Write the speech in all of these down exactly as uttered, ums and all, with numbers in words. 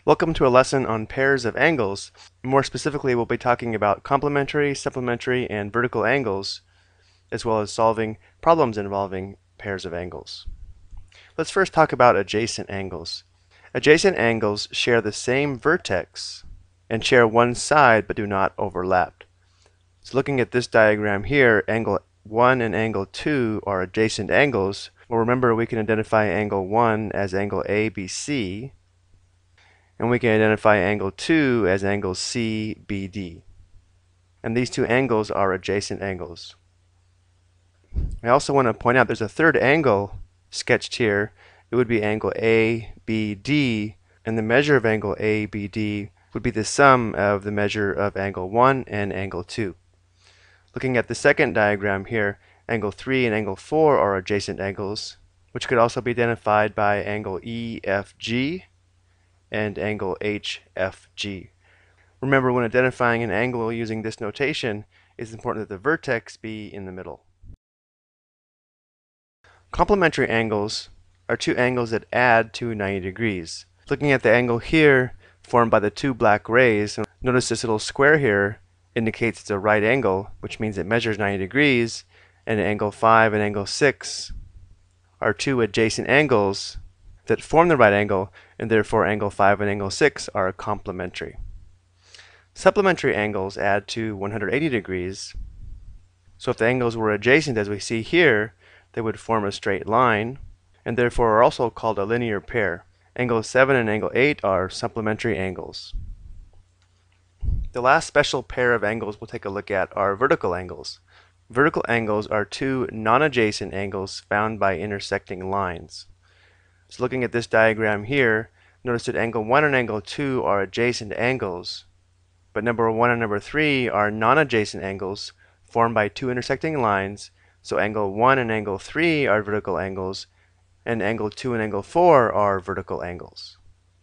Welcome to a lesson on pairs of angles. More specifically, we'll be talking about complementary, supplementary, and vertical angles, as well as solving problems involving pairs of angles. Let's first talk about adjacent angles. Adjacent angles share the same vertex and share one side but do not overlap. So looking at this diagram here, angle one and angle two are adjacent angles. Well, remember, we can identify angle one as angle A B C, and we can identify angle two as angle C B D. And these two angles are adjacent angles. I also want to point out there's a third angle sketched here. It would be angle A B D, and the measure of angle A B D would be the sum of the measure of angle one and angle two. Looking at the second diagram here, angle three and angle four are adjacent angles, which could also be identified by angle E F G and angle H F G. Remember, when identifying an angle using this notation, it's important that the vertex be in the middle. Complementary angles are two angles that add to ninety degrees. Looking at the angle here formed by the two black rays, notice this little square here indicates it's a right angle, which means it measures ninety degrees, and angle five and angle six are two adjacent angles that form the right angle, and therefore angle five and angle six are complementary. Supplementary angles add to one hundred eighty degrees, so if the angles were adjacent as we see here, they would form a straight line, and therefore are also called a linear pair. Angle seven and angle eight are supplementary angles. The last special pair of angles we'll take a look at are vertical angles. Vertical angles are two non-adjacent angles found by intersecting lines. So looking at this diagram here, notice that angle one and angle two are adjacent angles, but number one and number three are non-adjacent angles formed by two intersecting lines, so angle one and angle three are vertical angles, and angle two and angle four are vertical angles.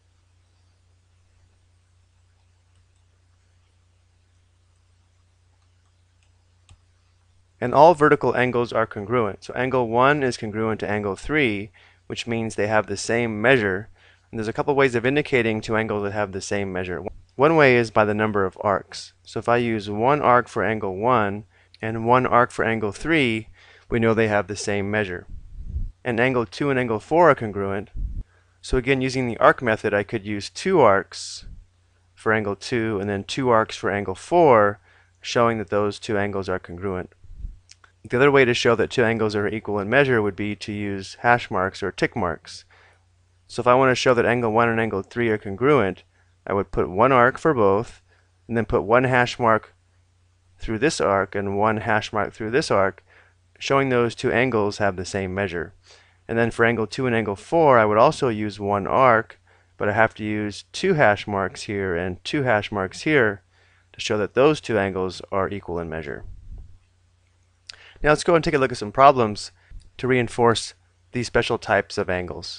And all vertical angles are congruent. So angle one is congruent to angle three, which means they have the same measure. And there's a couple ways of indicating two angles that have the same measure. One way is by the number of arcs. So if I use one arc for angle one and one arc for angle three, we know they have the same measure. And angle two and angle four are congruent. So again, using the arc method, I could use two arcs for angle two and then two arcs for angle four, showing that those two angles are congruent. The other way to show that two angles are equal in measure would be to use hash marks or tick marks. So if I want to show that angle one and angle three are congruent, I would put one arc for both, and then put one hash mark through this arc and one hash mark through this arc, showing those two angles have the same measure. And then for angle two and angle four, I would also use one arc, but I have to use two hash marks here and two hash marks here to show that those two angles are equal in measure. Now let's go and take a look at some problems to reinforce these special types of angles.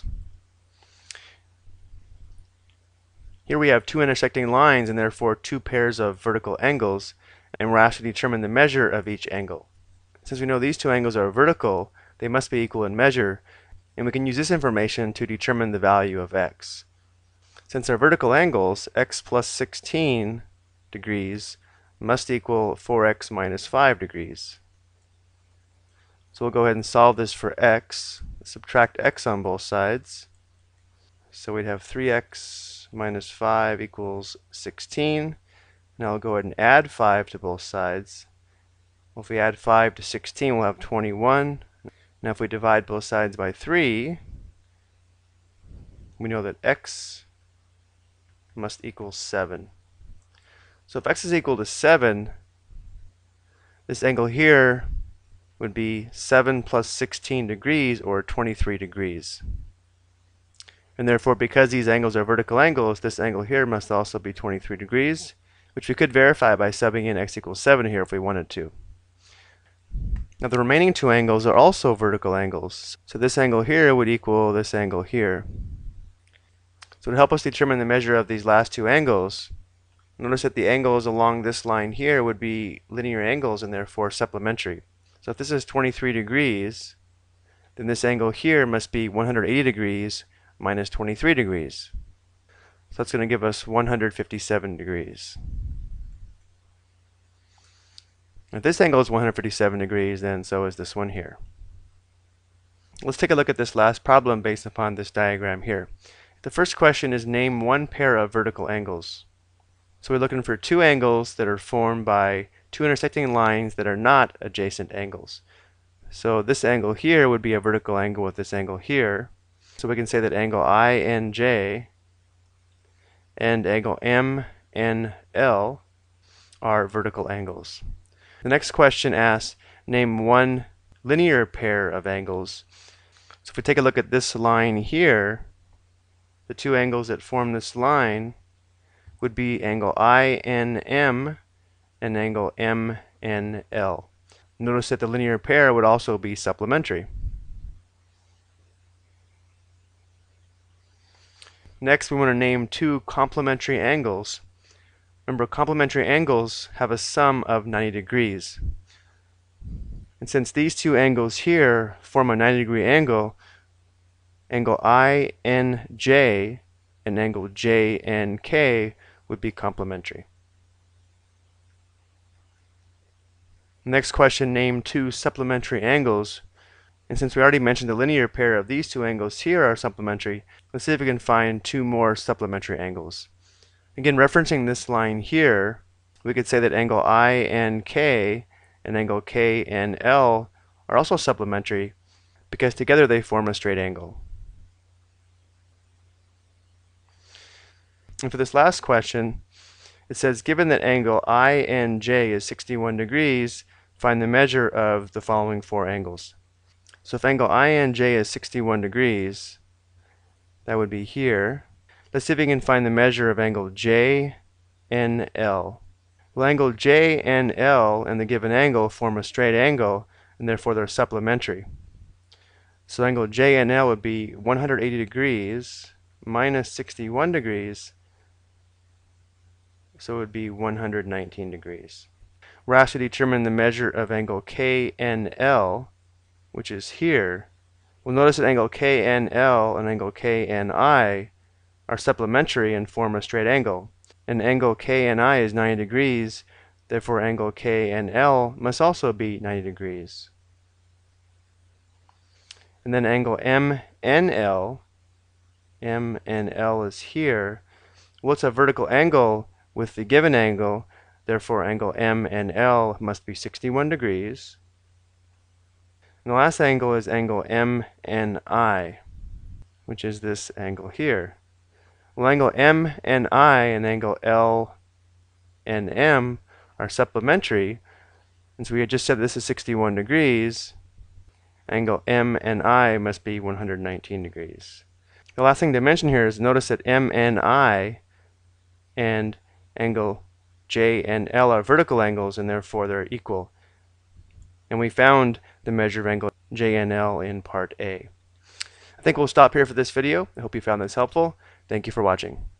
Here we have two intersecting lines and therefore two pairs of vertical angles, and we're asked to determine the measure of each angle. Since we know these two angles are vertical, they must be equal in measure, and we can use this information to determine the value of x. Since they're vertical angles, x plus sixteen degrees must equal four x minus five degrees. So we'll go ahead and solve this for x. Subtract x on both sides. So we'd have three x minus five equals sixteen. Now I'll go ahead and add five to both sides. Well, if we add five to sixteen, we'll have twenty-one. Now if we divide both sides by three, we know that x must equal seven. So if x is equal to seven, this angle here would be seven plus sixteen degrees, or twenty-three degrees. And therefore, because these angles are vertical angles, this angle here must also be twenty-three degrees, which we could verify by subbing in x equals seven here if we wanted to. Now the remaining two angles are also vertical angles. So this angle here would equal this angle here. So to help us determine the measure of these last two angles, notice that the angles along this line here would be linear angles and therefore supplementary. So if this is twenty-three degrees, then this angle here must be one hundred eighty degrees minus twenty-three degrees. So that's going to give us one hundred fifty-seven degrees. If this angle is one hundred fifty-seven degrees, then so is this one here. Let's take a look at this last problem based upon this diagram here. The first question is name one pair of vertical angles. So we're looking for two angles that are formed by two intersecting lines that are not adjacent angles. So this angle here would be a vertical angle with this angle here. So we can say that angle I N J and angle M N L are vertical angles. The next question asks, name one linear pair of angles. So if we take a look at this line here, the two angles that form this line would be angle I N M and angle M N L. Notice that the linear pair would also be supplementary. Next, we want to name two complementary angles. Remember, complementary angles have a sum of ninety degrees. And since these two angles here form a ninety degree angle, angle I N J and angle J N K would be complementary. Next question, name two supplementary angles. And since we already mentioned the linear pair of these two angles here are supplementary, let's see if we can find two more supplementary angles. Again, referencing this line here, we could say that angle I N K and angle K N L are also supplementary because together they form a straight angle. And for this last question, it says, given that angle I N J is sixty-one degrees, find the measure of the following four angles. So if angle I N J is sixty-one degrees, that would be here. Let's see if we can find the measure of angle J N L. Well, angle J N L and the given angle form a straight angle, and therefore they're supplementary. So angle J N L would be one hundred eighty degrees minus sixty-one degrees, so it would be one hundred nineteen degrees. We're asked to determine the measure of angle K N L, which is here. We'll notice that angle K N L and angle K N I are supplementary and form a straight angle. And angle K N I is ninety degrees, therefore angle K N L must also be ninety degrees. And then angle M N L, M N L is here. Well, it's a vertical angle with the given angle, therefore angle M N L must be sixty-one degrees. And the last angle is angle M N I, which is this angle here. Well, angle M N I and angle L N M are supplementary, and so we had just said this is sixty-one degrees. Angle M N I must be one hundred nineteen degrees. The last thing to mention here is notice that M N I and angle J N L are vertical angles, and therefore they're equal. And we found the measure of angle J N L in part A. I think we'll stop here for this video. I hope you found this helpful. Thank you for watching.